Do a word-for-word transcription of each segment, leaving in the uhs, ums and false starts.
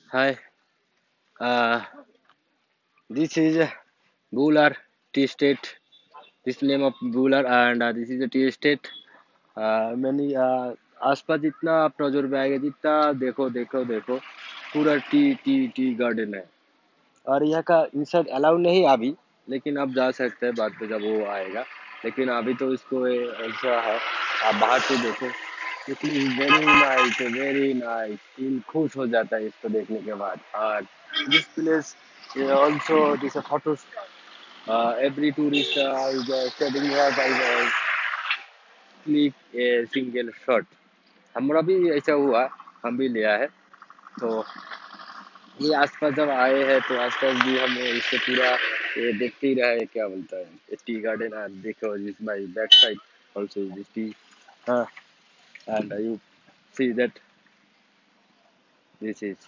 Hi, uh, this is Bular Tea Estate. This is the name of Bular, and uh, this is the tea estate. Uh, many uh, आसपास जितना आप नजर में आएगा जितना देखो देखो देखो पूरा टी टी टी गार्डन है। और यहाँ का इंसर्ट अलाउ नहीं अभी, लेकिन आप जा सकते हैं बाद में जब वो आएगा। लेकिन अभी तो इसको ये ऐसा है, आप बाहर से देखो। लेकिन वेरी नाइस, वेरी नाइस, दिल खुश हो जाता है इसको देखने के बाद। और this place also this photos, every tourist is staying here by click a single shot. हमारा भी ऐसा हुआ, हम भी लिया है। तो ये आसपास जब आए हैं तो आसपास भी हम इससे पूरा ये देखते ही रहे, क्या बोलता है टी गार्डन। एंड देखो this my back side also this tea, हाँ। And you see that this is,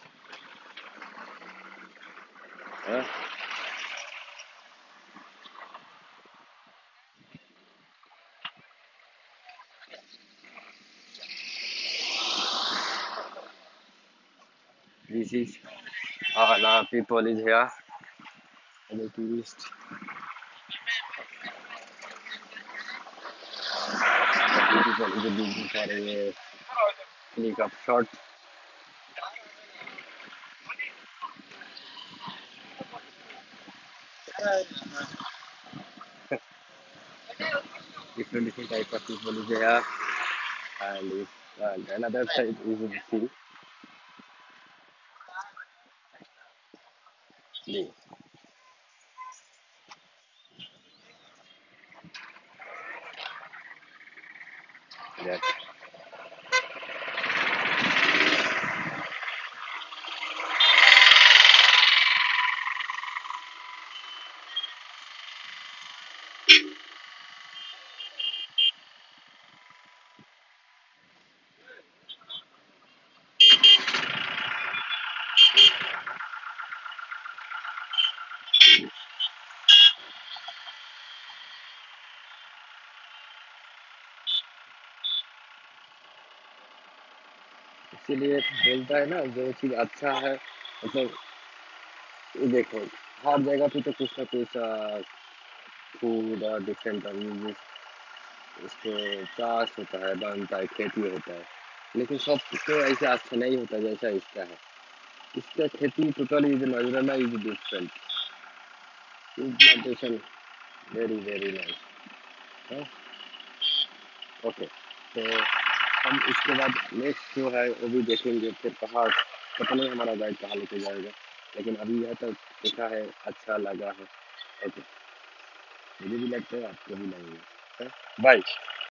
this is now people is here and the tourist, the beautiful is a beautiful for a click of shot. Different different type of people is here. And if, and another side is the sea. The, that. इसीलिए बोलता है ना, जो चीज़ अच्छा है मतलब, ये देखो हर जगह पे तो कुछ ना कुछ फूड और डिफरेंट इसको चाष होता है, बनता है, खेती होता है। लेकिन सब तो ऐसे अच्छा नहीं होता जैसा इसका है। इसका खेती टोटली इज नजराना is different, plantation very very nice. Okay, तो हम इसके बाद नेक्स्ट जो है वो भी देखेंगे। फिर कहाँ, पता नहीं हमारा गाइड कहाँ लेके जाएगा, लेकिन अभी यह तक देखा है, अच्छा लगा है। ओके, मुझे भी लगता है आपको भी लगेगा। बाय।